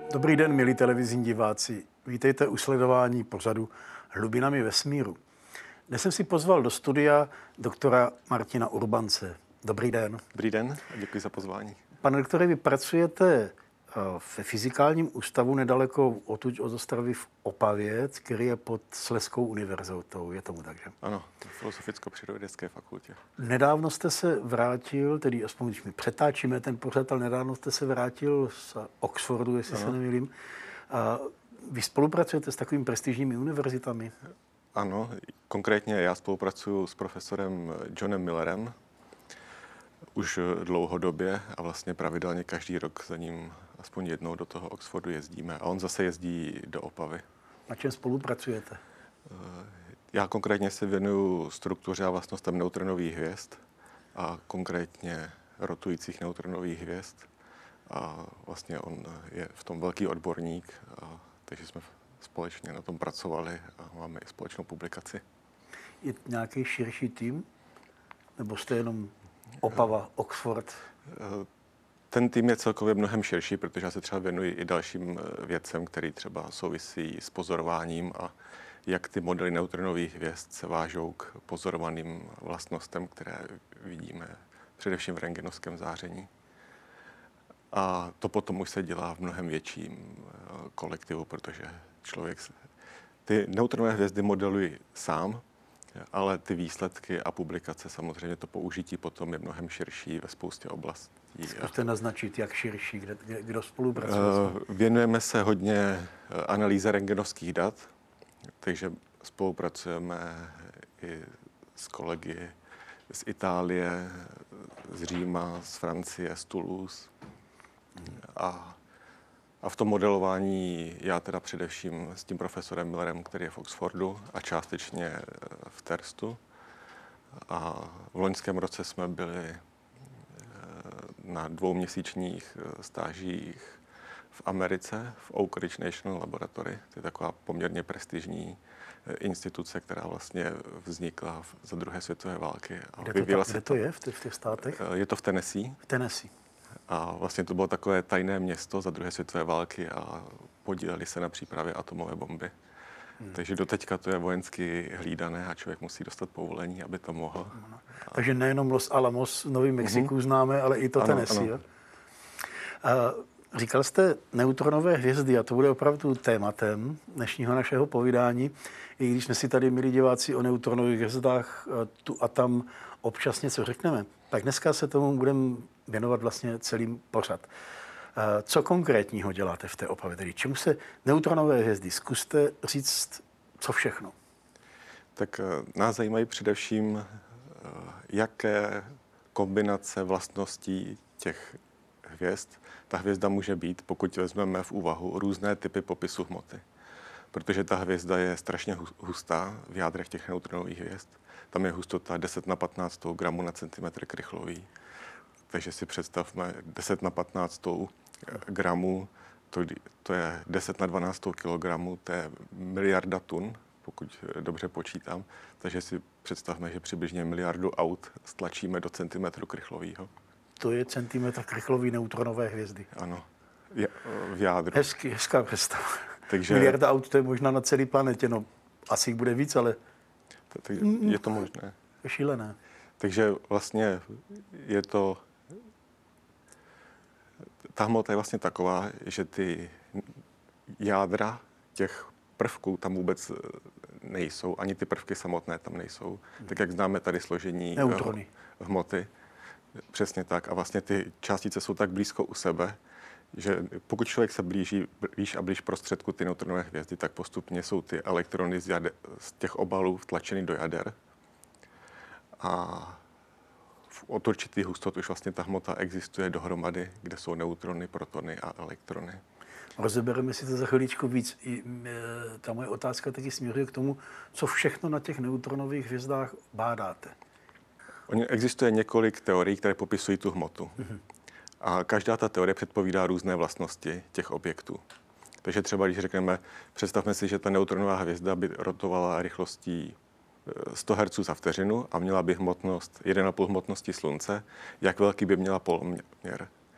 Dobrý den, milí televizní diváci. Vítejte u sledování pořadu Hlubinami vesmíru. Dnes jsem si pozval do studia doktora Martina Urbance. Dobrý den. Dobrý den a děkuji za pozvání. Pane doktore, vy pracujete ve Fyzikálním ústavu nedaleko odtud od Ostravy v Opavě, který je pod Slezskou univerzitou. Je tomu tak, že? Ano, Filozoficko-přírodovědecké fakultě. Nedávno jste se vrátil, tedy aspoň když my přetáčíme ten pořad, ale nedávno jste se vrátil z Oxfordu, jestli se nemýlím. Vy spolupracujete s takovými prestižními univerzitami? Ano, konkrétně já spolupracuji s profesorem Johnem Millerem už dlouhodobě a vlastně pravidelně každý rok za ním aspoň jednou do toho Oxfordu jezdíme. A on zase jezdí do Opavy. Na čem spolupracujete? Já konkrétně se věnuju struktuře a vlastnostem neutronových hvězd a konkrétně rotujících neutronových hvězd. A vlastně on je v tom velký odborník, takže jsme společně na tom pracovali a máme i společnou publikaci. Je nějaký širší tým? Nebo jste jenom Opava, Oxford? Ten tým je celkově mnohem širší, protože já se třeba věnuji i dalším věcem, který třeba souvisí s pozorováním a jak ty modely neutronových hvězd se vážou k pozorovaným vlastnostem, které vidíme především v rentgenovském záření. A to potom už se dělá v mnohem větším kolektivu, protože člověk ty neutronové hvězdy modeluje sám, ale ty výsledky a publikace, samozřejmě to použití potom je mnohem širší ve spoustě oblastí. Zkuste naznačit, jak širší, kdo spolupracuje? Věnujeme se hodně analýze rentgenovských dat, takže spolupracujeme i s kolegy z Itálie, z Říma, z Francie, z Toulouse. A v tom modelování já teda především s tím profesorem Millerem, který je v Oxfordu a částečně v Terstu. A v loňském roce jsme byli na 2měsíčních stážích v Americe, v Oak Ridge National Laboratory. To je taková poměrně prestižní instituce, která vlastně vznikla za druhé světové války. Kde to je v těch státech? Je to v Tennessee. V Tennessee. A vlastně to bylo takové tajné město za druhé světové války a podíleli se na přípravě atomové bomby. Takže doteďka to je vojensky hlídané a člověk musí dostat povolení, aby to mohl. Takže nejenom Los Alamos v Novém Mexiku známe, ale i to Tennessee. Říkal jste neutronové hvězdy a to bude opravdu tématem dnešního našeho povídání. I když jsme si tady, milí diváci, o neutronových hvězdách tu a tam občas něco řekneme, tak dneska se tomu budeme věnovat vlastně celým pořad. Co konkrétního děláte v té Opavě? Tedy čemu se neutronové hvězdy? Zkuste říct, co všechno. Tak nás zajímají především, jaké kombinace vlastností těch hvězd ta hvězda může být, pokud vezmeme v úvahu různé typy popisu hmoty. Protože ta hvězda je strašně hustá v jádrech těch neutronových hvězd. Tam je hustota 10 na 15 gramů na centimetr krychlový. Takže si představme 10 na 15 gramů, to je 10 na 12 kilogramů, to je miliarda tun, pokud dobře počítám. Takže si představme, že přibližně miliardu aut stlačíme do centimetru krychlového. To je centimetr krychlový neutronové hvězdy. Ano, v jádru. Hezká představa. Takže miliarda aut, to je možná na celé planetě, no asi jich bude víc, ale je to možné. Je šílené. Takže vlastně je to, ta hmota je vlastně taková, že ty jádra těch prvků tam vůbec nejsou, ani ty prvky samotné tam nejsou. Tak jak známe tady složení neutrony hmoty, přesně tak. A vlastně ty částice jsou tak blízko u sebe, že pokud člověk se blíží blíž a blíž prostředku ty neutronové hvězdy, tak postupně jsou ty elektrony z těch obalů vtlačeny do jader. A od určitý hustot už vlastně ta hmota existuje dohromady, kde jsou neutrony, protony a elektrony. Rozebereme si to za chviličku víc. Ta moje otázka taky směřuje k tomu, co všechno na těch neutronových hvězdách bádáte. Existuje několik teorií, které popisují tu hmotu. A každá ta teorie předpovídá různé vlastnosti těch objektů. Takže třeba, když řekneme, představme si, že ta neutronová hvězda by rotovala rychlostí 100 Hz za vteřinu a měla by hmotnost 1,5 hmotnosti Slunce, jak velký by měla poloměr.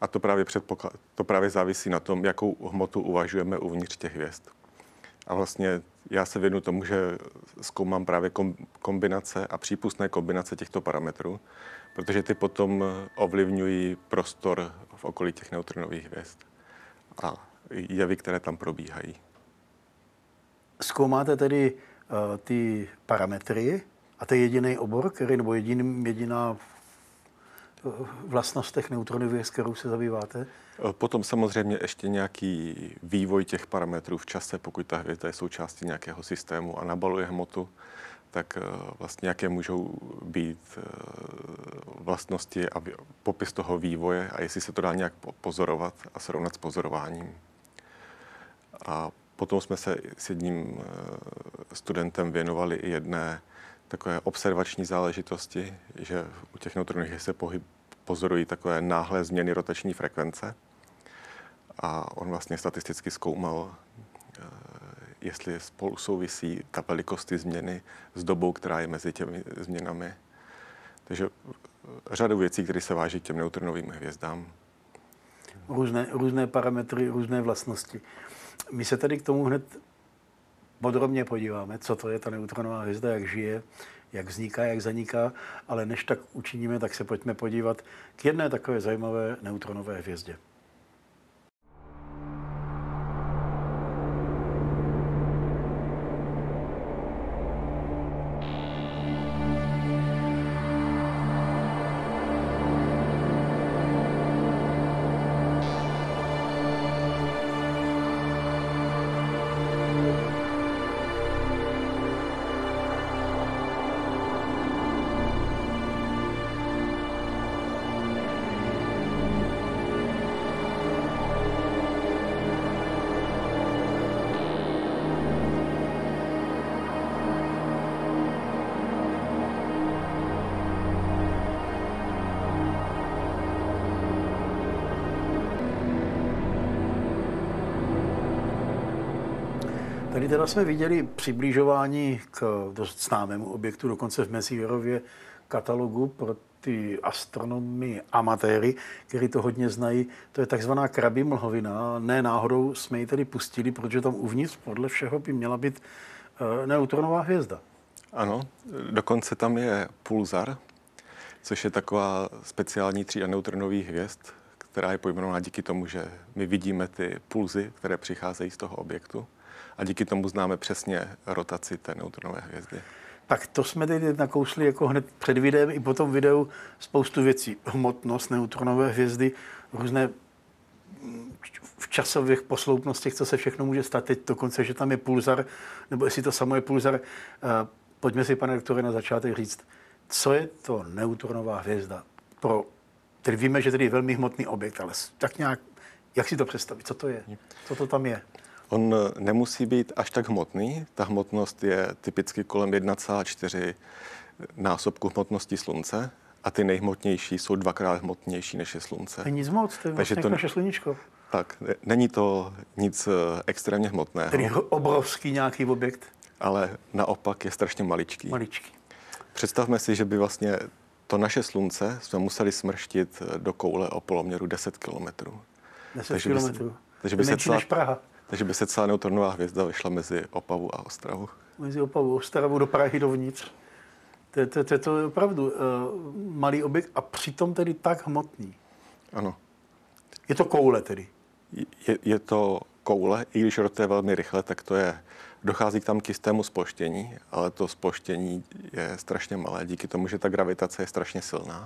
A to právě závisí na tom, jakou hmotu uvažujeme uvnitř těch hvězd. A vlastně já se věnu tomu, že zkoumám právě kombinace a přípustné kombinace těchto parametrů, protože ty potom ovlivňují prostor v okolí těch neutrinových hvězd a jevy, které tam probíhají. Zkoumáte tedy ty parametry a to je jediný obor, nebo jediná vlastnost těch neutronových hvězd, kterou se zabýváte? Potom samozřejmě ještě nějaký vývoj těch parametrů v čase, pokud ta hvězda je součástí nějakého systému a nabaluje hmotu, tak vlastně jaké můžou být vlastnosti a popis toho vývoje a jestli se to dá nějak pozorovat a srovnat s pozorováním. A potom jsme se s jedním studentem věnovali i jedné takové observační záležitosti, že u těch neutronových se pozorují takové náhlé změny rotační frekvence. A on vlastně statisticky zkoumal, jestli spolu souvisí ta velikost ty změny s dobou, která je mezi těmi změnami. Takže řadu věcí, které se váží k těm neutronovým hvězdám. Různé parametry, různé vlastnosti. My se tady k tomu hned podrobně podíváme, co to je ta neutronová hvězda, jak žije, jak vzniká, jak zaniká, ale než tak učiníme, tak se pojďme podívat k jedné takové zajímavé neutronové hvězdě. Tady teda jsme viděli přibližování k dost známému objektu, dokonce v Messierově katalogu pro ty astronomy amatéry, kteří to hodně znají. To je takzvaná Krabí mlhovina. Ne náhodou jsme ji tedy pustili, protože tam uvnitř podle všeho by měla být neutronová hvězda. Ano, dokonce tam je pulzar, což je taková speciální třída neutronových hvězd, která je pojmenovaná díky tomu, že my vidíme ty pulzy, které přicházejí z toho objektu. A díky tomu známe přesně rotaci té neutronové hvězdy. Tak to jsme teď nakousli jako hned před videem i po tom videu spoustu věcí. Hmotnost neutronové hvězdy, různé v časových posloupnostech, co se všechno může stát. Teď dokonce, že tam je pulzar, nebo jestli to samo je pulzar. Pojďme si, pane doktore, na začátek říct, co je to neutronová hvězda. Tedy víme, že tedy je velmi hmotný objekt, ale tak nějak, jak si to představit, co to je, co to tam je? On nemusí být až tak hmotný. Ta hmotnost je typicky kolem 1,4 násobku hmotnosti Slunce a ty nejhmotnější jsou dvakrát hmotnější než je Slunce. To je nic moc, to je vlastně naše sluníčko. Tak, není to nic extrémně hmotného. Tedy obrovský nějaký objekt. Ale naopak je strašně maličký. Maličký. Představme si, že by vlastně to naše Slunce jsme museli smrštit do koule o poloměru 10 kilometrů. 10 kilometrů. Takže by se celá neutronová hvězda vyšla mezi Opavu a Ostravu. Mezi Opavu a Ostravu do Prahy dovnitř. To je opravdu malý objekt a přitom tedy tak hmotný. Ano. Je to koule tedy? Je to koule, i když rotuje velmi rychle, tak dochází tam k jistému zpoždění, ale to zpoždění je strašně malé, díky tomu, že ta gravitace je strašně silná.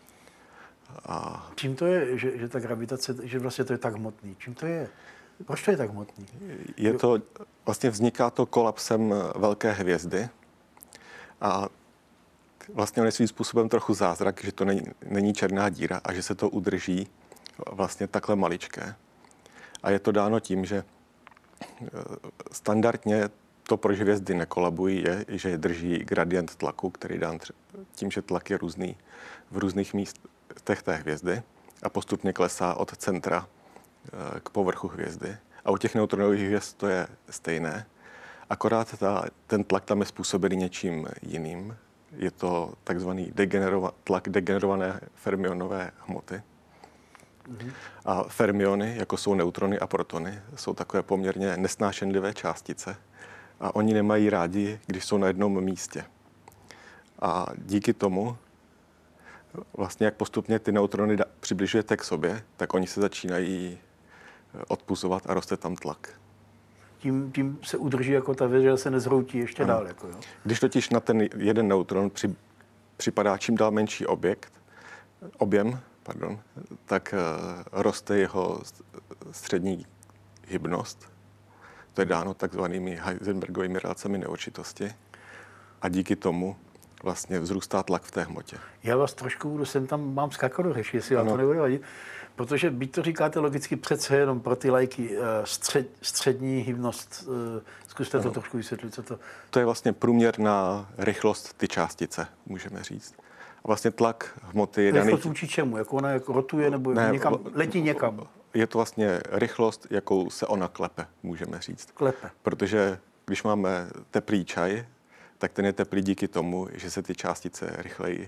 A čím to je, že ta gravitace, že vlastně to je tak hmotný? Čím to je? Proč to je tak hmotný? Vlastně vzniká to kolapsem velké hvězdy a vlastně on je svým způsobem trochu zázrak, že to není černá díra a že se to udrží vlastně takhle maličké. A je to dáno tím, že standardně to, proč hvězdy nekolabují, je, že je drží gradient tlaku, který dán tím, že tlak je různý v různých místech té hvězdy a postupně klesá od centra k povrchu hvězdy. A u těch neutronových hvězd to je stejné, akorát ten tlak tam je způsobený něčím jiným. Je to takzvaný tlak degenerované fermionové hmoty. A fermiony, jako jsou neutrony a protony, jsou takové poměrně nesnášenlivé částice. A oni nemají rádi, když jsou na jednom místě. A díky tomu, vlastně jak postupně ty neutrony přibližujete k sobě, tak oni se začínají odpuzovat a roste tam tlak. Tím se udrží jako ta věc, že se nezhroutí ještě dál. Jako, jo. Když totiž na ten jeden neutron připadá čím dál menší objem, tak roste jeho střední hybnost. To je dáno takzvanými Heisenbergovými relacemi neurčitosti. A díky tomu vlastně vzrůstá tlak v té hmotě. Já vás trošku, jsem tam mám skákat do řeči, jestli vám to nebude vadit. Protože byť to říkáte logicky přece jenom pro ty lajky střední hybnost. Zkuste to trošku vysvětlit, co to... To je vlastně průměrná rychlost ty částice, můžeme říct. A vlastně tlak hmoty je daný... Rychlost vůči čemu? Jako ona jako rotuje nebo někam, letí někam? Je to vlastně rychlost, jakou se ona klepe, můžeme říct. Klepe. Protože když máme teplý čaj, tak ten je teplý díky tomu, že se ty částice rychleji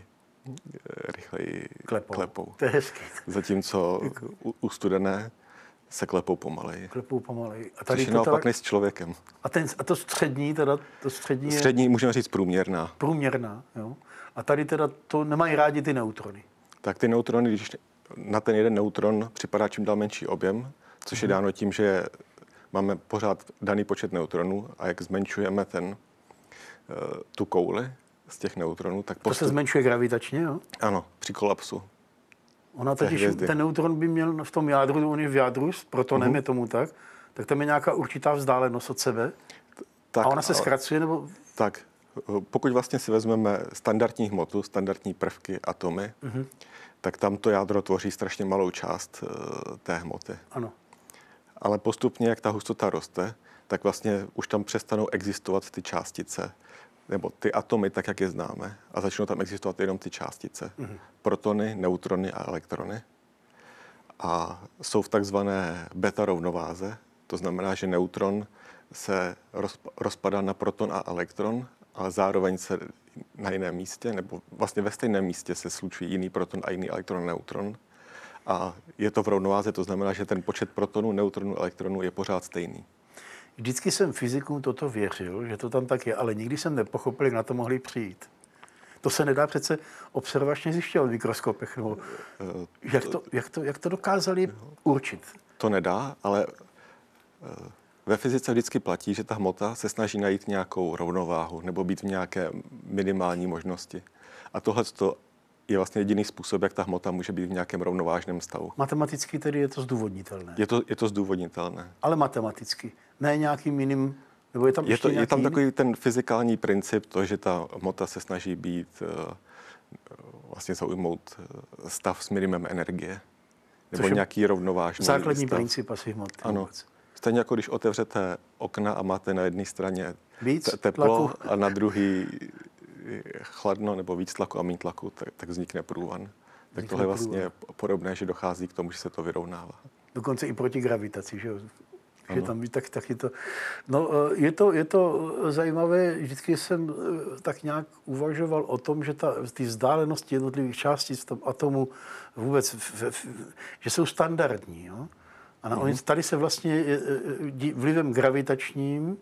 klepou. To je hezký. Zatímco u studené se klepou pomaleji. A tady což je naopak než s člověkem. A to střední, teda to střední je... Střední můžeme říct průměrná. Průměrná, jo. A tady teda to nemají rádi ty neutrony. Tak ty neutrony, když na ten jeden neutron připadá čím dál menší objem, což je dáno tím, že máme pořád daný počet neutronů a jak zmenšujeme tu kouli z těch neutronů, tak to se zmenšuje gravitačně, jo? Ano, při kolapsu. Ona totiž, ten neutron by měl v tom jádru, on je v jádru, s protonem je tomu tak tam je nějaká určitá vzdálenost od sebe. Tak, a ona se zkracuje, nebo... Tak, pokud vlastně si vezmeme standardní hmotu, standardní prvky, atomy, tak tam to jádro tvoří strašně malou část té hmoty. Ano. Ale postupně, jak ta hustota roste, tak vlastně už tam přestanou existovat ty částice, nebo ty atomy, tak jak je známe, a začnou tam existovat jenom ty částice. Protony, neutrony a elektrony. A jsou v takzvané beta rovnováze, to znamená, že neutron se rozpadá na proton a elektron, ale zároveň se na jiném místě, nebo vlastně ve stejném místě se slučují jiný proton a jiný elektron a neutron. A je to v rovnováze, to znamená, že ten počet protonů, neutronů, elektronů je pořád stejný. Vždycky jsem fyzikům toto věřil, že to tam tak je, ale nikdy jsem nepochopil, jak na to mohli přijít. To se nedá přece observačně zjišťovat v mikroskopech. No. Jak to dokázali určit? To nedá, ale ve fyzice vždycky platí, že ta hmota se snaží najít nějakou rovnováhu nebo být v nějaké minimální možnosti. A tohle je vlastně jediný způsob, jak ta hmota může být v nějakém rovnovážném stavu. Matematicky tedy je to zdůvodnitelné. Je to zdůvodnitelné. Ale matematicky. Ne nějakým jiným, nebo je tam ještě je tam takový ten fyzikální princip, to, že ta hmota se snaží být, vlastně zaujmout stav s minimem energie. Nebo nějaký rovnovážný základní stav. princip asi hmoty. Ano. Stejně jako když otevřete okna a máte na jedné straně tlaku teplo a na druhý chladno nebo víc tlaku a méně tlaku, tak vznikne průvan. Tak tohle je vlastně podobné, že dochází k tomu, že se to vyrovnává. Dokonce i proti gravitaci, že jo? Že tam taky to... No, je to zajímavé, vždycky jsem tak nějak uvažoval o tom, že ty vzdálenosti jednotlivých částic v tom atomu vůbec, že jsou standardní, jo? A tady se vlastně vlivem gravitačním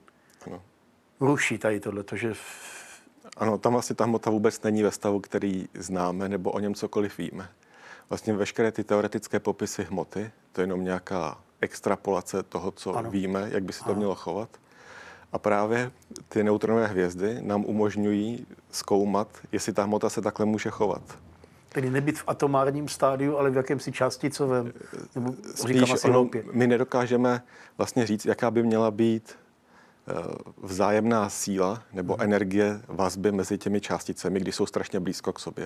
ruší tady tohleto, že... Ano, tam vlastně ta hmota vůbec není ve stavu, který známe, nebo o něm cokoliv víme. Vlastně veškeré ty teoretické popisy hmoty, to je jenom nějaká extrapolace toho, co víme, jak by se to mělo chovat. A právě ty neutronové hvězdy nám umožňují zkoumat, jestli ta hmota se takhle může chovat. Tedy nebyt v atomárním stádiu, ale v jakémsi částicovém. Spíš my nedokážeme vlastně říct, jaká by měla být vzájemná síla nebo energie vazby mezi těmi částicemi, když jsou strašně blízko k sobě.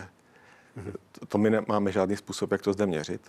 To my nemáme žádný způsob, jak to zde měřit.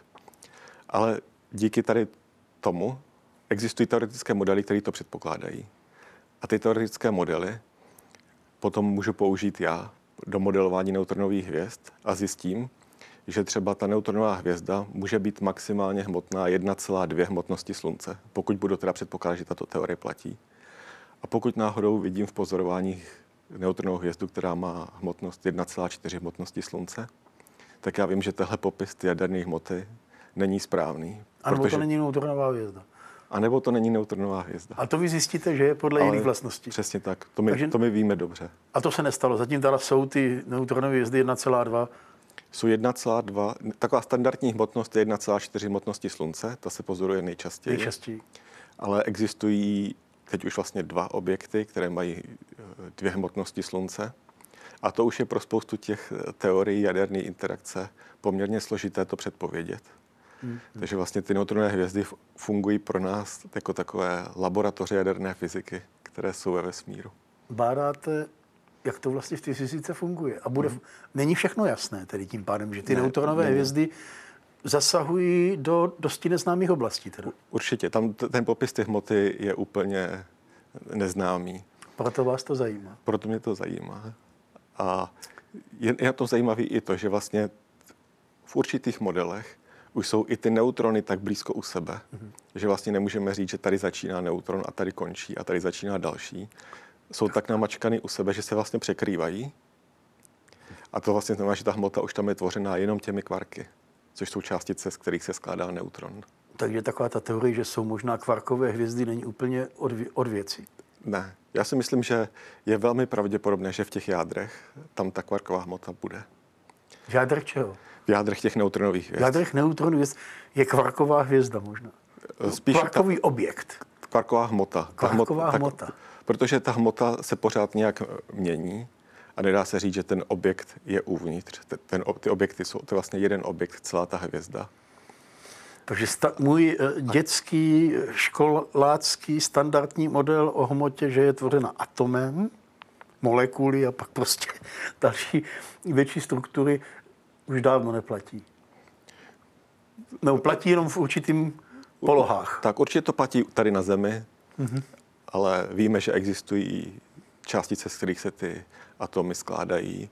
Ale díky tady tomu existují teoretické modely, které to předpokládají. A ty teoretické modely potom můžu použít já do modelování neutronových hvězd a zjistím, že třeba ta neutronová hvězda může být maximálně hmotná 1,2 hmotnosti Slunce, pokud budu teda předpokládat, že tato teorie platí. A pokud náhodou vidím v pozorováních neutronovou hvězdu, která má hmotnost 1,4 hmotnosti Slunce, tak já vím, že tenhle popis ty jaderné hmoty není správný. A nebo to není neutronová hvězda. A nebo to není neutronová hvězda. A to vy zjistíte, že je podle jiných vlastností. Přesně tak. To my víme dobře. A to se nestalo. Zatím teda jsou ty neutronové hvězdy 1,2. Jsou 1,2. Taková standardní hmotnost je 1,4 hmotnosti Slunce. Ta se pozoruje nejčastěji. Ale existují teď už vlastně 2 objekty, které mají 2 hmotnosti Slunce. A to už je pro spoustu těch teorií jaderné interakce poměrně složité to předpovědět. Takže vlastně ty neutronové hvězdy fungují pro nás jako takové laboratoře jaderné fyziky, které jsou ve vesmíru. Bádáte, jak to vlastně v té fyzice funguje. A není všechno jasné tedy tím pádem, že ty neutronové hvězdy zasahují do dosti neznámých oblastí. Teda. Určitě. Tam ten popis té hmoty je úplně neznámý. Proto vás to zajímá. Proto mě to zajímá. A je na tom zajímavé i to, že vlastně v určitých modelech už jsou i ty neutrony tak blízko u sebe, že vlastně nemůžeme říct, že tady začíná neutron a tady končí a tady začíná další. Jsou tak namačkany u sebe, že se vlastně překrývají. A to vlastně znamená, že ta hmota už tam je tvořená jenom těmi kvarky, což jsou částice, z kterých se skládá neutron. Takže taková ta teorie, že jsou možná kvarkové hvězdy, není úplně od věci. Ne. Já si myslím, že je velmi pravděpodobné, že v těch jádrech tam ta kvarková hmota bude. V jádrech čeho? V jádrech těch neutronových hvězd. V jádrech neutronů je kvarková hvězda možná. Spíš kvarkový objekt. Kvarková hmota. Kvarková hmota. Protože ta hmota se pořád nějak mění a nedá se říct, že ten objekt je uvnitř. Ty objekty jsou, to je vlastně jeden objekt, celá ta hvězda. Takže můj dětský, školácký, standardní model o hmotě, že je tvořena atomem, molekuly a pak prostě další větší struktury, už dávno neplatí. No, platí jenom v určitým polohách. Tak určitě to platí tady na Zemi, ale víme, že existují částice, z kterých se ty atomy skládají.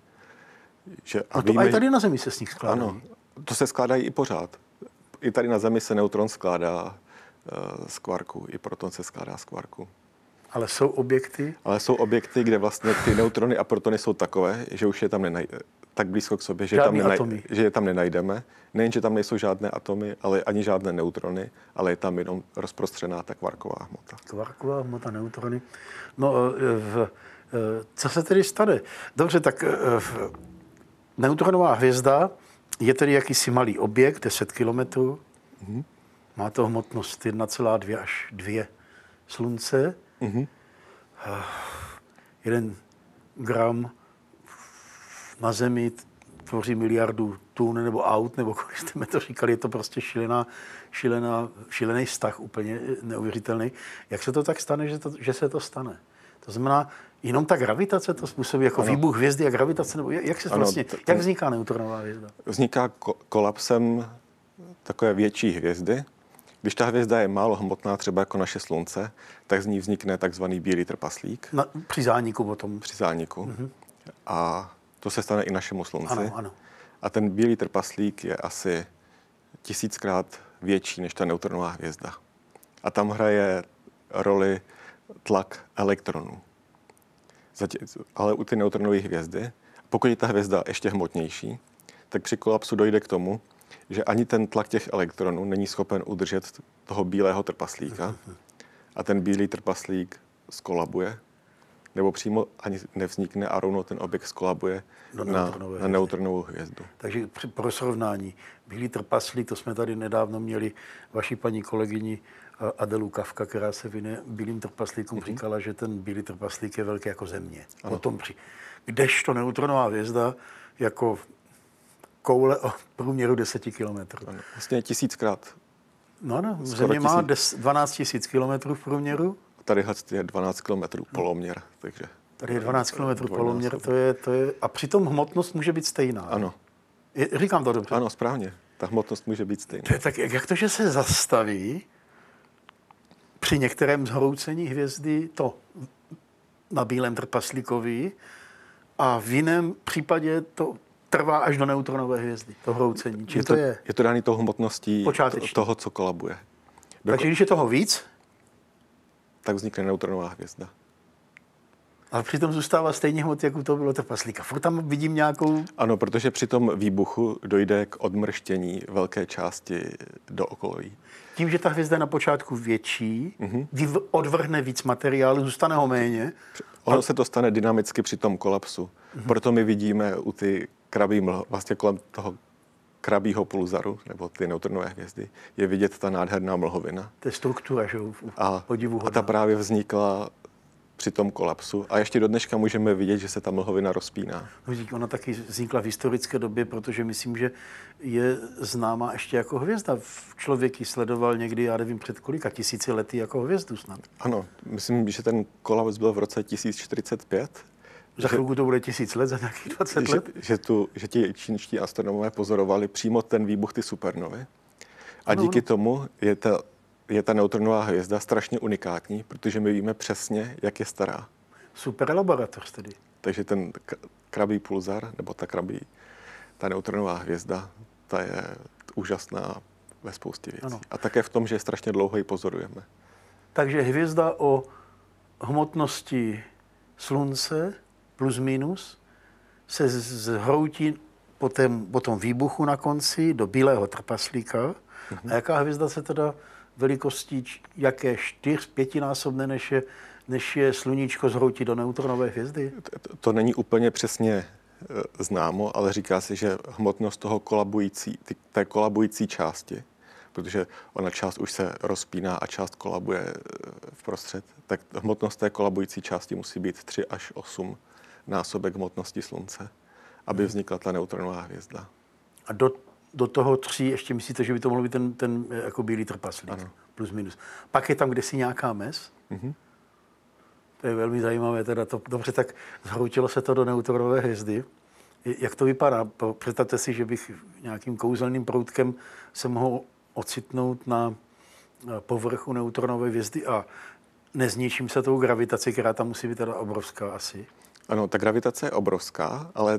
A to i tady na Zemi se z nich skládají. Ano, to se skládají i pořád. I tady na Zemi se neutron skládá z kvarku, i proton se skládá z kvarku. Ale jsou objekty? Ale jsou objekty, kde vlastně ty neutrony a protony jsou takové, že už je tam tak blízko k sobě, že je tam nenajdeme. Nejen, že tam nejsou žádné atomy, ale ani žádné neutrony, ale je tam jenom rozprostřená ta kvarková hmota. Kvarková hmota, neutrony. No, co se tedy stane? Dobře, tak neutronová hvězda je tedy jakýsi malý objekt, 10 kilometrů. Má to hmotnost 1,2 až 2 Slunce. 1 gram na Zemi tvoří miliardu tun nebo aut, nebo kolik jste to říkali, je to prostě šílený vztah, úplně neuvěřitelný. Jak se to tak stane, že se to stane? To znamená, jenom ta gravitace to způsobí jako výbuch hvězdy a gravitace, nebo jak vzniká neutronová hvězda? Vzniká kolapsem takové větší hvězdy. Když ta hvězda je málo hmotná, třeba jako naše Slunce, tak z ní vznikne takzvaný bílý trpaslík. Při zániku potom. Při zániku. A to se stane i našemu Slunci. Ano. A ten bílý trpaslík je asi 1000krát větší než ta neutronová hvězda. A tam hraje roli tlak elektronů. Ale u ty neutronové hvězdy, pokud je ta hvězda ještě hmotnější, tak při kolapsu dojde k tomu, že ani ten tlak těch elektronů není schopen udržet toho bílého trpaslíka a ten bílý trpaslík skolabuje, nebo přímo ani nevznikne a rovnou ten objekt skolabuje na neutronovou hvězdu. Takže pro srovnání, bílý trpaslík, to jsme tady nedávno měli vaši paní kolegyni Adelu Kafka, která se věnuje bílým trpaslíkům, říkala, že ten bílý trpaslík je velký jako Země. Kdežto neutronová hvězda jako koule o průměru 10 kilometrů. Vlastně 1000krát. No ano, Země má 12 000 kilometrů v průměru. Tady je 12 kilometrů poloměr, takže... Tady je 12 kilometrů poloměr, to je... A přitom hmotnost může být stejná. Ano. Říkám to dobře. Ano, správně. Ta hmotnost může být stejná. Tak jak to, že se zastaví při některém zhroucení hvězdy to na bílém trpaslíkovi a v jiném případě to trvá až do neutronové hvězdy, to hroucení. Je to daný tou hmotností toho, co kolabuje. Takže když je toho víc, tak vznikne neutronová hvězda. Ale přitom zůstává stejně hmoty, jako to bylo trpaslíka. Furt tam vidím nějakou... Ano, protože při tom výbuchu dojde k odmrštění velké části do okolí. Tím, že ta hvězda je na počátku větší, odvrhne víc materiálu, zůstane ho méně. Ono se to stane dynamicky při tom kolapsu. Proto my vidíme u ty vlastně kolem toho krabího pulzaru, nebo ty neutronové hvězdy, je vidět ta nádherná mlhovina. To je struktura, že a ta právě vznikla při tom kolapsu. A ještě do dneška můžeme vidět, že se ta mlhovina rozpíná. Ona taky vznikla v historické době, protože myslím, že je známá ještě jako hvězda. Člověk ji sledoval někdy, já nevím, před kolika tisíci lety jako hvězdu snad. Ano, myslím, že ten kolaps byl v roce 1045. Za chvilku to bude 1000 let, za nějakých 20 let? Že ti čínští astronomové pozorovali přímo ten výbuch ty supernovy. A díky tomu je ta neutronová hvězda strašně unikátní, protože my víme přesně, jak je stará. Super laboratoř tedy. Takže ten krabí pulzar, nebo ta neutronová hvězda, ta je úžasná ve spoustě věcí. Ano. A také v tom, že je strašně dlouho ji pozorujeme. Takže hvězda o hmotnosti Slunce plus minus se zhroutí po tom výbuchu na konci do bílého trpaslíka. A jaká hvězda se teda velikostí, jaké 4-5násobné, než je sluníčko, zhroutí do neutronové hvězdy? To není úplně přesně známo, ale říká se, že hmotnost toho té kolabující části, protože ona část už se rozpíná a část kolabuje vprostřed, tak hmotnost té kolabující části musí být 3 až 8 násobek hmotnosti Slunce, aby vznikla ta neutronová hvězda. A do toho 3 ještě myslíte, že by to mohlo být ten jako bílý trpaslík? Ano. Plus minus. Pak je tam kdesi nějaká mez? To je velmi zajímavé. Dobře, tak zhroutilo se to do neutronové hvězdy. Jak to vypadá? Představte si, že bych nějakým kouzelným proutkem se mohl ocitnout na povrchu neutronové hvězdy a nezničím se tou gravitací, která tam musí být teda obrovská asi. Ano, ta gravitace je obrovská, ale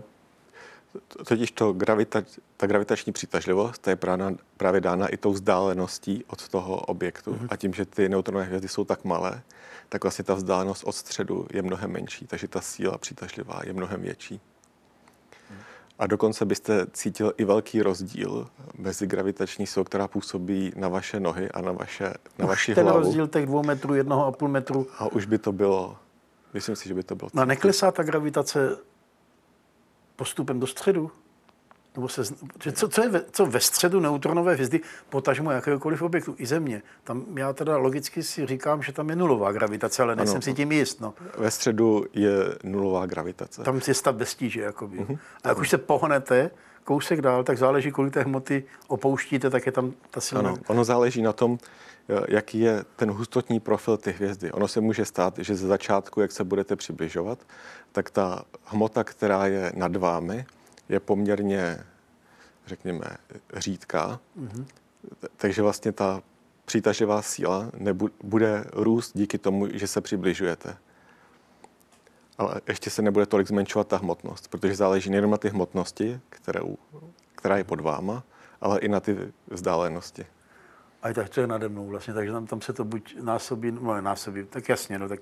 totiž ta gravitační přitažlivost ta je právě dána i tou vzdáleností od toho objektu. A tím, že ty neutronové hvězdy jsou tak malé, tak vlastně ta vzdálenost od středu je mnohem menší, takže ta síla přitažlivá je mnohem větší. A dokonce byste cítil i velký rozdíl mezi gravitační silou, která působí na vaše nohy a na vaši hlavu. Ten rozdíl těch 2 metrů, 1,5 metru. A už by to bylo, myslím si, že by to bylo... No neklesá ta gravitace postupem do středu? Nebo co ve středu neutronové hvězdy, potažmo jakéhokoliv objektu, i Země. Tam já teda logicky si říkám, že tam je nulová gravitace, ale nejsem si tím jist. No. Ve středu je nulová gravitace. Tam je stav bez tíže, jakoby. A jak už se pohnete kousek dál, tak záleží, kolik té hmoty opouštíte, tak je tam ta silná. Ano, ono záleží na tom, jaký je ten hustotní profil ty hvězdy. Ono se může stát, že ze začátku, jak se budete přibližovat, tak ta hmota, která je nad vámi, je poměrně, řekněme, řídká. Takže vlastně ta přitažlivá síla bude růst díky tomu, že se přibližujete. Ale ještě se nebude tolik zmenšovat ta hmotnost, protože záleží nejen na ty hmotnosti, která je pod váma, ale i na ty vzdálenosti. A tak to je nade mnou vlastně, takže tam se to buď násobí, tak jasně, no tak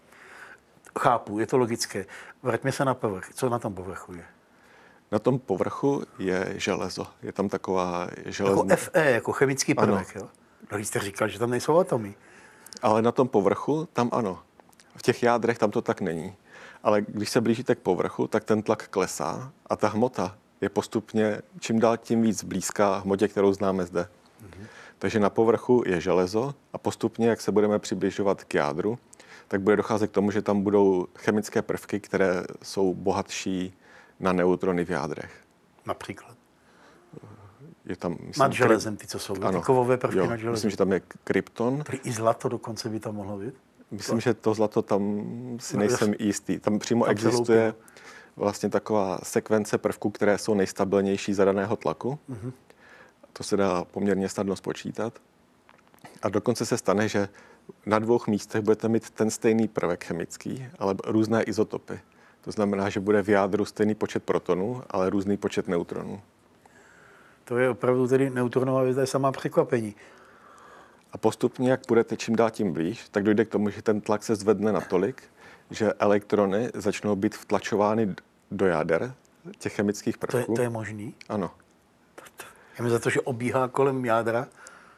chápu, je to logické. Vraťme se na povrch. Co na tom povrchu je? Na tom povrchu je železo. Je tam taková železná... Jako Fe, jako chemický prvek, jo? No, jste říkal, že tam nejsou atomy. Ale na tom povrchu, tam ano. V těch jádrech tam to tak není. Ale když se blížíte k povrchu, tak ten tlak klesá a ta hmota je postupně čím dál tím víc blízká hmotě, kterou známe zde. Takže na povrchu je železo a postupně, jak se budeme přibližovat k jádru, tak bude docházet k tomu, že tam budou chemické prvky, které jsou bohatší na neutrony v jádrech. Například? Je tam, nad železem ty, co jsou. Ano, ty kovové prvky nad železem. Myslím, že tam je krypton. Tady i zlato dokonce by tam mohlo být. Myslím, že to zlato tam si nejsem jistý. Tam přímo existuje vlastně taková sekvence prvků, které jsou nejstabilnější za daného tlaku. To se dá poměrně snadno spočítat. A dokonce se stane, že na 2 místech budete mít ten stejný prvek chemický, ale různé izotopy. To znamená, že bude v jádru stejný počet protonů, ale různý počet neutronů. To je opravdu tedy neutronová hvězda je samá překvapení. A postupně, jak budete čím dál tím blíž, tak dojde k tomu, že ten tlak se zvedne natolik, že elektrony začnou být vtlačovány do jader těch chemických prvků. To je možný? Ano. Já mi za to, že obíhá kolem jádra.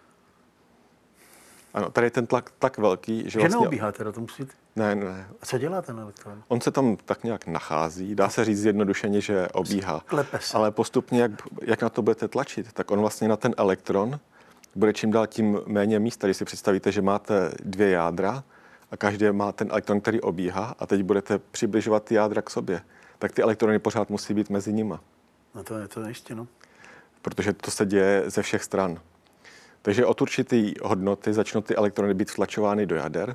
Ano, tady je ten tlak tak velký, že vlastně... neobíhá teda, to musí... Ne. A co dělá ten elektron? On se tam tak nějak nachází, dá se říct zjednodušeně, že obíhá. Klepe se. Ale postupně, jak na to budete tlačit, tak on vlastně na ten elektron bude čím dál tím méně místa. Když si představíte, že máte 2 jádra a každé má ten elektron, který obíhá a teď budete přibližovat ty jádra k sobě, tak ty elektrony pořád musí být mezi nima. No to je to jistě, no. Protože to se děje ze všech stran. Takže od určité hodnoty začnou ty elektrony být vtlačovány do jader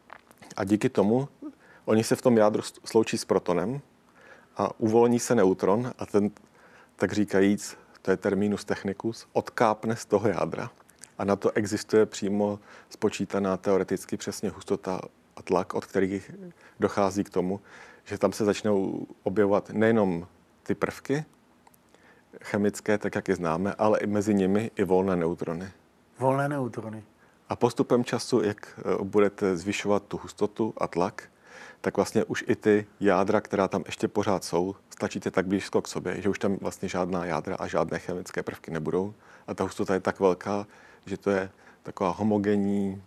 a díky tomu oni se v tom jádru sloučí s protonem a uvolní se neutron a ten, tak říkajíc, to je terminus technicus, odkápne z toho jádra. A na to existuje přímo spočítaná teoreticky přesně hustota a tlak, od kterých dochází k tomu, že tam se začnou objevovat nejenom ty prvky chemické, tak jak je známe, ale i mezi nimi i volné neutrony. Volné neutrony. A postupem času, jak budete zvyšovat tu hustotu a tlak, tak vlastně už i ty jádra, která tam ještě pořád jsou, stlačíte tak blízko k sobě, že už tam vlastně žádná jádra a žádné chemické prvky nebudou. A ta hustota je tak velká, že to je taková homogenní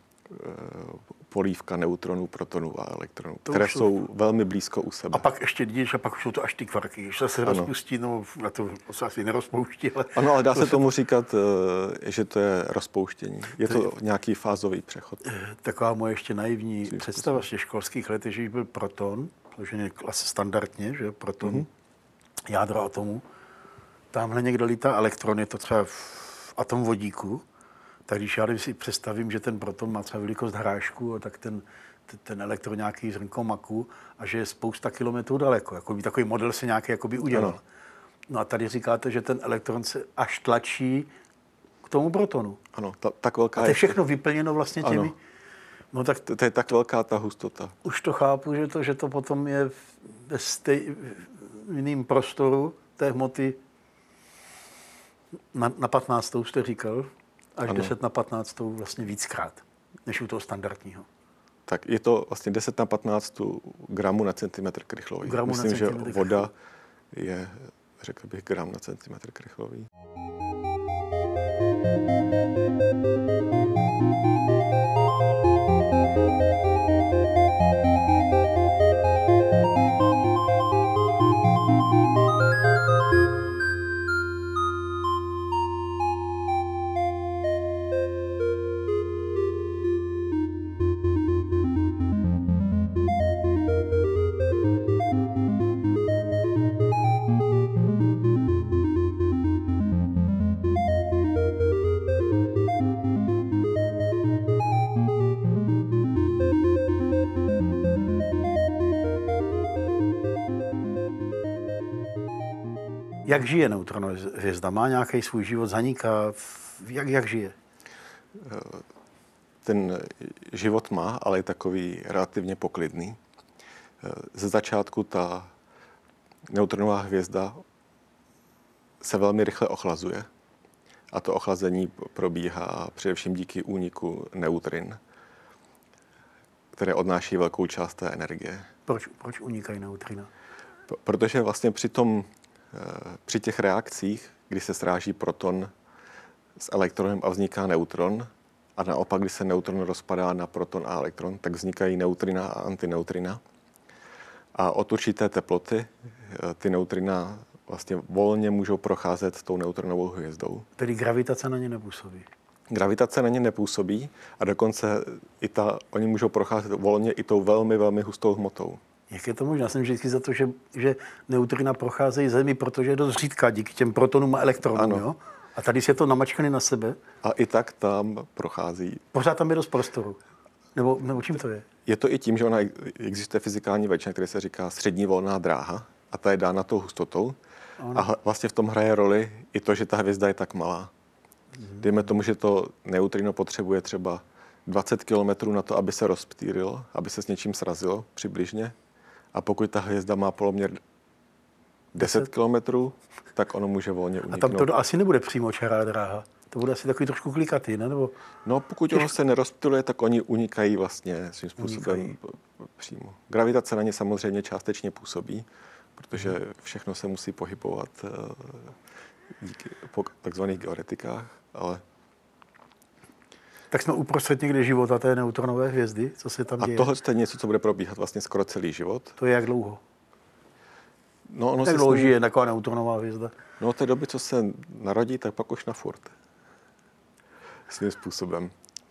polívka neutronů, protonů a elektronů, které jsou velmi blízko u sebe. A pak ještě vidíš, a pak už jsou to až ty kvarky. Když se rozpustí, no na to se asi nerozpouští, ale... Ano, ale dá se tomu říkat, že to je rozpouštění. Je to nějaký fázový přechod. Taková moje ještě naivní představa z těch školských let, že byl proton, protože je asi standardně, že proton, jádro atomu. Tamhle někdo lítá elektron, je to třeba v atom vodíku. Tak když já si představím, že ten proton má třeba velikost hrášku, tak ten elektron nějaký zrnko maku a že je spousta kilometrů daleko. Jakoby takový model se nějaký jakoby udělal. Ano. No a tady říkáte, že ten elektron se až tlačí k tomu protonu. Ano, tak velká a to je všechno vyplněno vlastně těmi... Ano. No tak to je tak velká ta hustota. Už to chápu, že to potom je ve stejným prostoru té hmoty na 15. jste říkal, až ano. 10 na 15 vlastně víckrát, než u toho standardního. Tak je to vlastně 10 na 15 gramů na centimetr krychlový. Myslím, že voda je, řekl bych, gram na centimetr krychlový. Jak žije neutronová hvězda? Má nějaký svůj život, zaniká? Jak žije? Ten život má, ale je takový relativně poklidný. Ze začátku ta neutronová hvězda se velmi rychle ochlazuje. A to ochlazení probíhá především díky úniku neutrin, které odnáší velkou část té energie. Proč unikají neutrina? Protože vlastně při těch reakcích, kdy se sráží proton s elektronem a vzniká neutron, a naopak, když se neutron rozpadá na proton a elektron, tak vznikají neutrina a antineutrina. A od určité teploty ty neutrina vlastně volně můžou procházet tou neutronovou hvězdou. Tedy gravitace na ně nepůsobí? Gravitace na ně nepůsobí a dokonce oni můžou procházet volně i tou velmi, velmi hustou hmotou. Jak je to možné? Já jsem vždycky za to, že neutrina procházejí Zemi, protože je dost řídká díky těm protonům a elektronům. Jo? A tady se to namačkaný na sebe. A i tak tam prochází. Pořád tam je dost prostoru. Nebo čím to je? Je to i tím, že existuje fyzikální veličina, který se říká střední volná dráha a ta je dána tou hustotou. Ano. A vlastně v tom hraje roli i to, že ta hvězda je tak malá. Dejme tomu, že to neutrino potřebuje třeba 20 kilometrů na to, aby se rozptýlilo, aby se s něčím srazilo přibližně. A pokud ta hvězda má poloměr 10 kilometrů, tak ono může volně uniknout. A tam to asi nebude přímočará dráha. To bude asi takový trošku klikatý, ne? Nebo... No, pokud ono se nerozptyluje, tak oni unikají vlastně svým způsobem přímo. Gravitace na ně samozřejmě částečně působí, protože všechno se musí pohybovat díky po takzvaných georetikách, ale... Tak jsme uprostřed někde života té neutronové hvězdy, co se tam děje? A tohle je něco, co bude probíhat vlastně skoro celý život. To je jak dlouho? No, ono jak dlouho žije taková neutronová hvězda? No, od té doby, co se narodí, tak pak už na furt. Svým způsobem.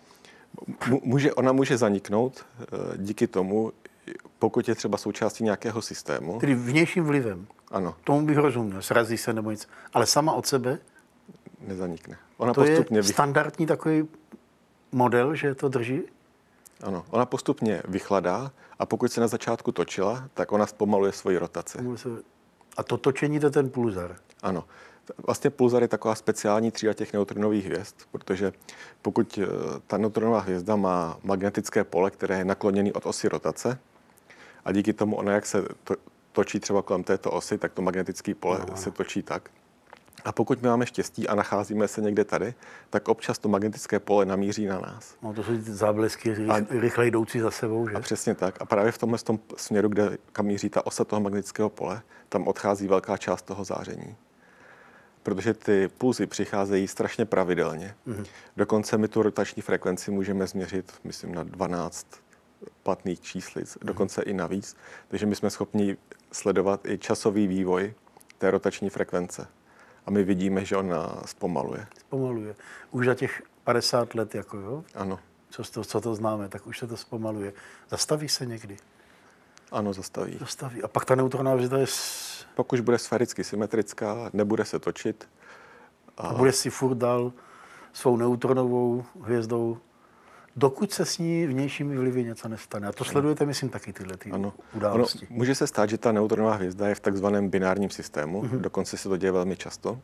Ona může zaniknout díky tomu, pokud je třeba součástí nějakého systému. Tedy vnějším vlivem. Ano. Tomu bych rozuměl, srazí se nebo nic. Ale sama od sebe? Nezanikne. Ona to postupně je standardní takový model, že to drží? Ano. Ona postupně vychladá a pokud se na začátku točila, tak ona zpomaluje svoji rotaci. A to točení to je ten pulzar? Ano. Vlastně pulzar je taková speciální třída těch neutronových hvězd, protože pokud ta neutronová hvězda má magnetické pole, které je nakloněné od osy rotace a díky tomu ona, jak se točí třeba kolem této osy, tak to magnetické pole se točí tak. A pokud my máme štěstí a nacházíme se někde tady, tak občas to magnetické pole namíří na nás. No to jsou ty záblesky rychle jdoucí za sebou, že? A přesně tak. A právě v tomhle směru, kam míří ta osa toho magnetického pole, tam odchází velká část toho záření. Protože ty pulzy přicházejí strašně pravidelně. Dokonce my tu rotační frekvenci můžeme změřit, myslím, na 12 platných číslic, dokonce i navíc. Takže my jsme schopni sledovat i časový vývoj té rotační frekvence. A my vidíme, že ona zpomaluje. Zpomaluje. Už za těch 50 let, jako jo? Ano. Co to známe, tak už se to zpomaluje. Zastaví se někdy? Ano, zastaví. Zastaví. A pak ta neutronová hvězda je... Pak už bude sféricky symetrická, nebude se točit. A bude si furt dál svou neutronovou hvězdou, dokud se s ní vnějšími vlivy něco nestane. A to sledujete, myslím, taky tyhle události. Ono, může se stát, že ta neutronová hvězda je v takzvaném binárním systému, dokonce se to děje velmi často.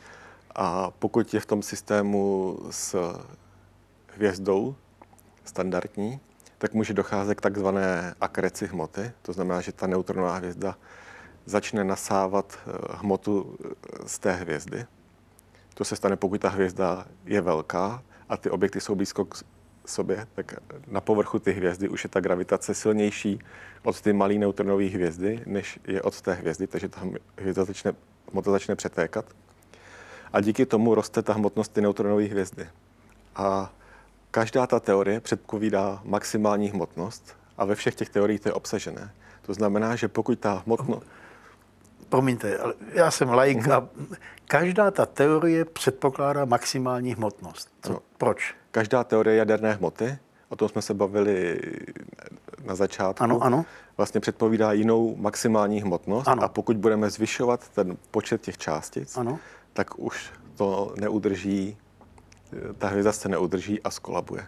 A pokud je v tom systému s hvězdou standardní, tak může docházet k takzvané akreci hmoty. To znamená, že ta neutronová hvězda začne nasávat hmotu z té hvězdy. To se stane, pokud ta hvězda je velká a ty objekty jsou blízko k sobě, tak na povrchu ty hvězdy už je ta gravitace silnější od ty malé neutronové hvězdy, než je od té hvězdy, takže ta hmota začne přetékat. A díky tomu roste ta hmotnost ty neutronové hvězdy. A každá ta teorie předpovídá maximální hmotnost a ve všech těch teoriích to je obsažené. To znamená, že pokud ta hmotnost... Promiňte, ale já jsem laik a každá ta teorie předpokládá maximální hmotnost. Proč? Každá teorie jaderné hmoty, o tom jsme se bavili na začátku, ano. vlastně předpovídá jinou maximální hmotnost a pokud budeme zvyšovat ten počet těch částic, tak už to neudrží, ta hvězda se neudrží a skolabuje.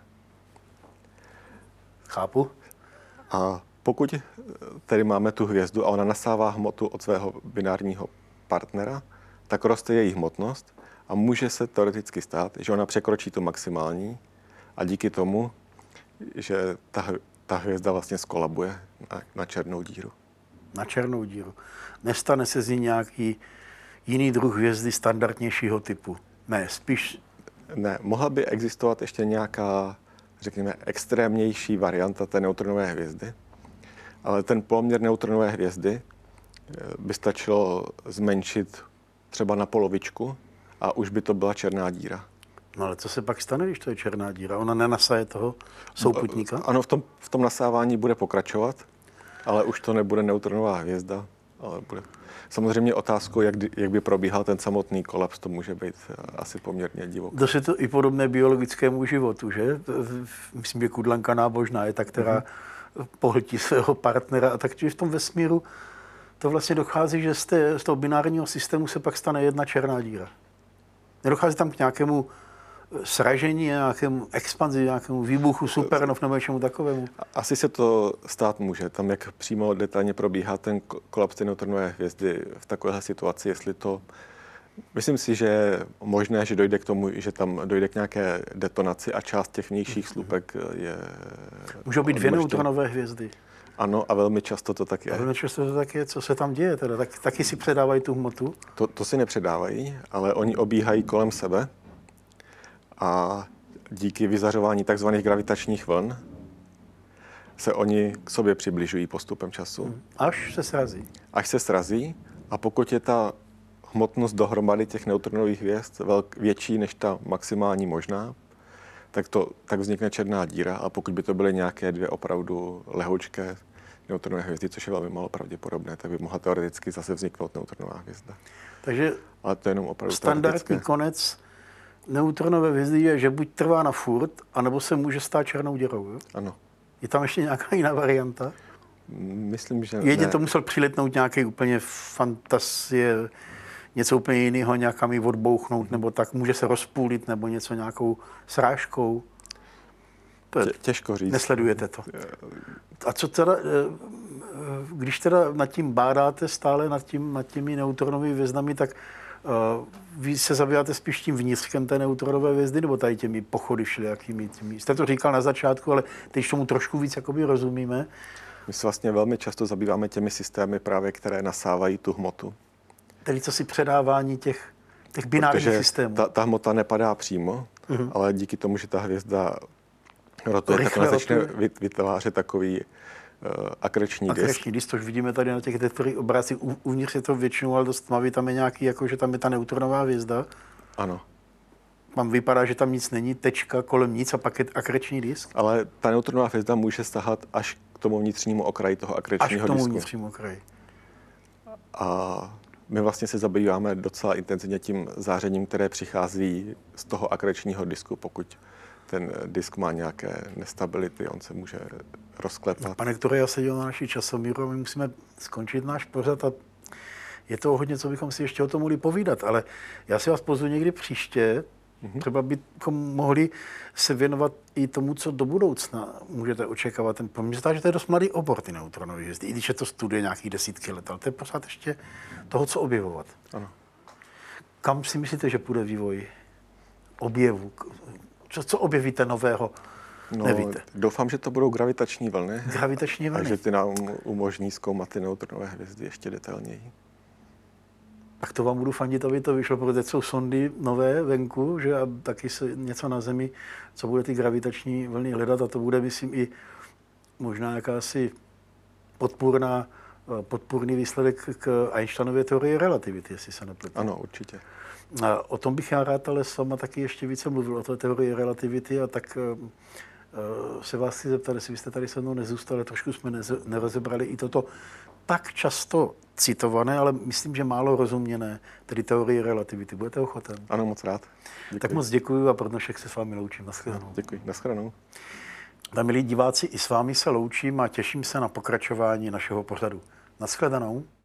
Chápu. A pokud tedy máme tu hvězdu a ona nasává hmotu od svého binárního partnera, tak roste její hmotnost a může se teoreticky stát, že ona překročí to maximální a díky tomu, že ta hvězda vlastně skolabuje na černou díru. Na černou díru. Nestane se z ní nějaký jiný druh hvězdy standardnějšího typu? Ne, spíš... Ne, mohla by existovat ještě nějaká, řekněme, extrémnější varianta té neutronové hvězdy, ale ten poměr neutronové hvězdy by stačilo zmenšit třeba na polovičku a už by to byla černá díra. No ale co se pak stane, když to je černá díra? Ona nenasaje toho souputníka? Ano, v tom nasávání bude pokračovat, ale už to nebude neutronová hvězda, ale bude... Samozřejmě otázkou, jak by probíhal ten samotný kolaps, to může být asi poměrně divoké. To je to i podobné biologickému životu, že? Myslím, že kudlanka nábožná je ta, která pohltí svého partnera a tak v tom vesmíru to vlastně dochází, že z toho binárního systému se pak stane jedna černá díra. Nedochází tam k nějakému sražení, nějakému expanzi, nějakému výbuchu supernov nebo něčemu takovému? Asi se to stát může. Tam, jak přímo detailně probíhá ten kolaps té neutronové hvězdy v takovéhle situaci, jestli to... Myslím si, že je možné, že dojde k tomu, že tam dojde k nějaké detonaci a část těch vnějších slupek je... Můžou být dvě neutronové hvězdy. Ano, a velmi často to tak je. A velmi často to tak je. Co se tam děje teda? Taky si předávají tu hmotu? To si nepředávají, ale oni obíhají kolem sebe a díky vyzařování tzv. Gravitačních vln se oni k sobě přibližují postupem času. Až se srazí. Až se srazí a pokud je ta hmotnost dohromady těch neutronových hvězd větší než ta maximální možná, tak vznikne černá díra a pokud by to byly nějaké dvě opravdu lehoučké neutronové hvězdy, což je velmi málo pravděpodobné, tak by mohla teoreticky zase vzniknout neutronová hvězda. Takže ale to je jenom opravdu standardní konec neutronové hvězdy je, že buď trvá na furt, anebo se může stát černou děrou. Jo? Ano. Je tam ještě nějaká jiná varianta? Myslím, že Jedině to musel přiletnout nějaký úplně fantazie, něco úplně jiného, nějaká ji odbouchnout, nebo tak může se rozpůlit, nebo něco nějakou srážkou. To je, těžko říct. Nesledujete to. A co teda, když teda nad tím bádáte stále, nad těmi neutronovými hvězdami, tak vy se zabýváte spíš tím vnitřkem té neutronové hvězdy, nebo tady těmi pochody všelijakými? Jste to říkal na začátku, ale teď tomu trošku víc jakoby rozumíme. My se vlastně velmi často zabýváme těmi systémy právě, které nasávají tu hmotu. Tedy co si předávání těch binárních systémů. Ta hmota nepadá přímo, ale díky tomu, že ta hvězda rotuje, tak ona začne vytvářet takový akreční disk. Akreční disk, což vidíme tady na těch detektorých obrázcích. Uvnitř je to většinou, ale dost tmavý, tam je nějaký, jako že tam je ta neutronová hvězda. Ano. Tam vypadá, že tam nic není, tečka kolem nic a pak je akreční disk. Ale ta neutronová hvězda může sahat až k tomu vnitřnímu okraji toho akrečního disku. Až k tomu vnitřnímu okraji. A my vlastně se zabýváme docela intenzivně tím zářením, které přichází z toho akrečního disku, pokud ten disk má nějaké nestability, on se může rozklepat. Pane doktore, já se dělám na naší časomíru a my musíme skončit náš pořad a je to hodně, co bychom si ještě o tom mohli povídat, ale já si vás pozvu někdy příště, třeba bychom mohli se věnovat i tomu, co do budoucna můžete očekávat. Mně se zdá, že to je dost mladý obor, ty neutronové hvězdy, i když je to studie nějakých desítky let, ale to je pořád ještě toho, co objevovat. Ano. Kam si myslíte, že půjde vývoj objevu? Co objevíte nového? No, nevíte. Doufám, že to budou gravitační vlny. Gravitační vlny. A že ty nám umožní zkoumat ty neutronové hvězdy ještě detailněji. Tak to vám budu fandit, aby to vyšlo, protože teď jsou sondy nové venku, že a taky se něco na Zemi, co bude ty gravitační vlny hledat a to bude, myslím, i možná jakási podpůrný výsledek k Einsteinově teorii relativity, jestli se nepletu. Ano, určitě. A o tom bych já rád, ale s váma taky ještě více mluvil, o té teorii relativity a tak se vás chci zeptat, jestli byste tady se mnou nezůstali, trošku jsme nerozebrali i toto tak často citované, ale myslím, že málo rozuměné, tedy teorie relativity. Budete ochoten? Ano, moc rád. Děkuji. Tak moc děkuji a pro dnešek se s vámi loučím. Naschledanou. Děkuji. Naschledanou. A milí diváci, i s vámi se loučím a těším se na pokračování našeho pořadu. Naschledanou.